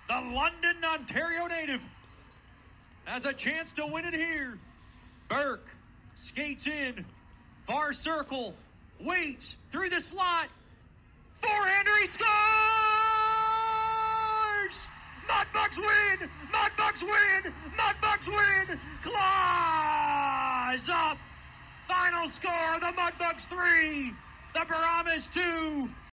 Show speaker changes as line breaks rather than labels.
the London, Ontario native, has a chance to win it here. Burke skates in, far circle, waits through the slot, forehand, he scores! Mudbugs win! Mudbugs win! Mudbugs win! Claws up! Final score, the Mudbugs 3, the Brahmas 2.